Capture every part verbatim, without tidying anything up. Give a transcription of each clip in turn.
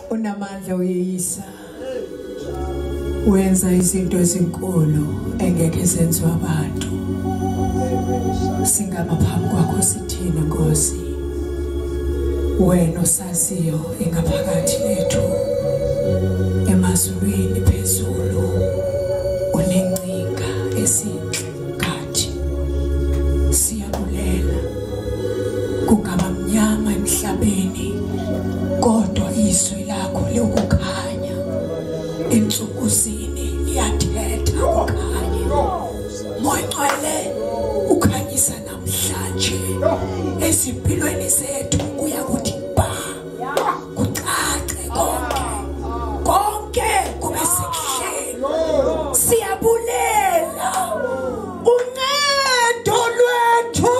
Unamandla uyeyisa. Wenza izinto ezinkulu engeke zenziwe abantu. Singama phambi kwakho sithini Nkosi? Wena osaziyo ingaphakathi lethu. Emazulwini phezulu unencinga esinkathi. Siyabulela. Kungaba mnyama emhlabeni kodwa izwi lakho lokukhanya insukuzini liyathetha ukukhanya. Moyingcwele ukhanyisa namhlanje ezimpilweni zethu kuya kuthi ba kucace konke konke kube sekuhlelo. Siyabulela uncedo lwethu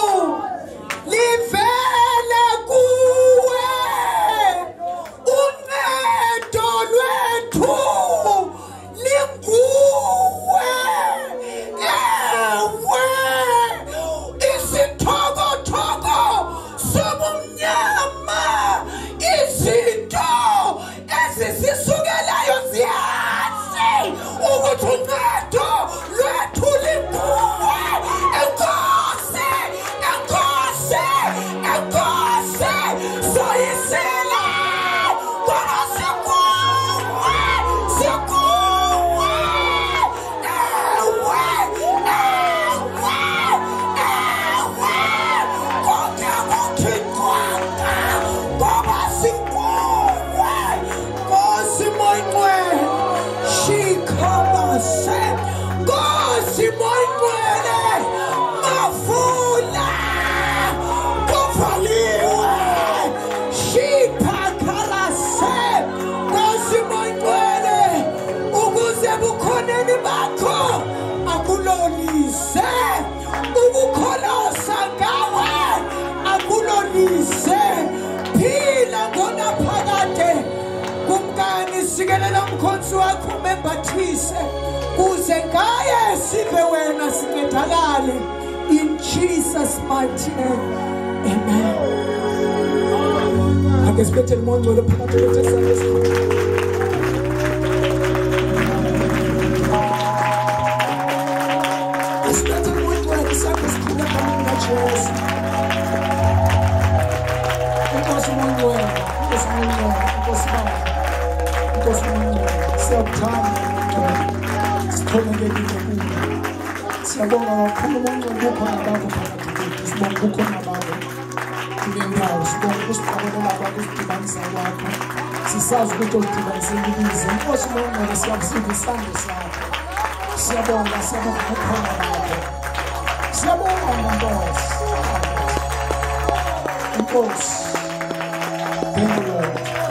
livela kuwe. Uncedo lwethu linguwe. Ewe isithokothoko sobumnyama, izinto ezisisukelayo ziyazi ukuthi uncedo lwethu linguwe. Enkosi, enkosi, enkosi, soyisela ngoba sikuwe, sikuwe. Ewe, ewe, ewe, konke akukhithwanga ngoba sikuwe. Nkosi Moyingcwele, shikhabase. Nkosi Moyingcwele, mafula kuvaliwe. Shiphakarase. Nkosi Moyingcwele, ukuze bukhoneni bakho akulolise. Ukukholosa ngawe akulolise. Phila ngona phakade kumkani, sikelela umkhonsi wakho membathise kuze ngaye sibe wena sincedakale. In Jesus mighty name, amen. Ake sibethe uMoyingcwele phakathi kwethu esandleni. Asibethe uMoyingcwele isandla esikhulu phakathi kwaJesu. Inkosi Moyingcwele, Inkosi Moyingcwele, Inkosi Baba, Inkosi Moyingcwele, siyakuthanda sithokozekile kuwe. Siyabonga kakhulu Moyingcwele ukhona bakho phakathi kwethu. Sibonga ukhona bakho kule ndawo. Sibonga ukusiqabelela kwakho, ukusidibanisa kwakho. Sisazi ukuthi udibanise ibizo. Inkosi Moyingcwele, siyakusiza isandla sakho. Siyabonga, siyabonga ukhona bakho. Siyabonga Nkosi. Inkosi. Thank you, Lord.